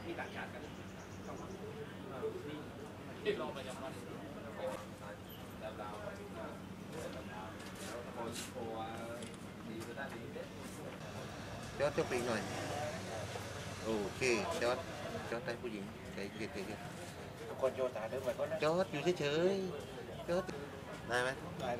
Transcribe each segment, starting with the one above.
ที่ต่างชาติกันที่ลงประจำวันจอดยกปีกหน่อยโอเคจอดได้ผู้หญิงใจเย็นคนโยธาเดินไปก็จอดอยู่เฉยๆจอดได้ไหมได้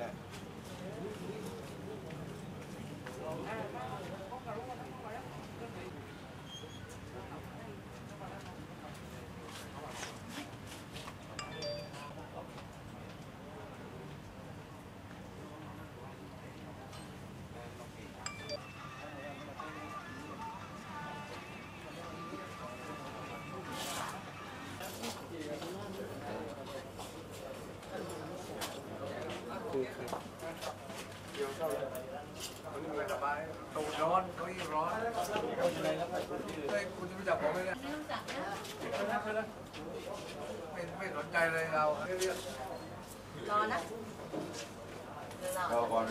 เดี๋ยวเข้าเลยวันนี้มันสบายตูดร้อนเก้าอี้ร้อนคนอยู่ไหนครับเฮ้ยคุณจะรู้จักผมไหมเนี่ยไม่รู้จักนะไม่สนใจเลยเรารอนะรอก่อน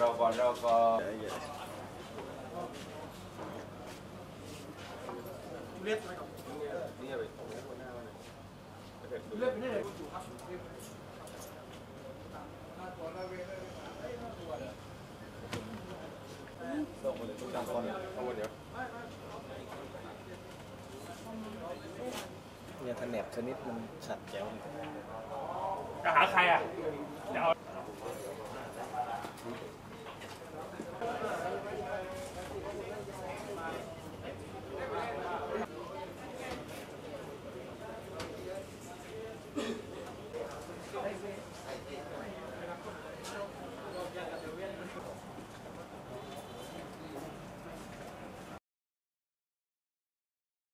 เรียกไปก่อนนี่ไปเรียกไปนี่เลยส่งมาเลยทุกอย่างก่อนเอาเดี๋ยวเนี่ยแผนกชนิดมันฉัดแจ๋วจะหาใครอ่ะจะเอา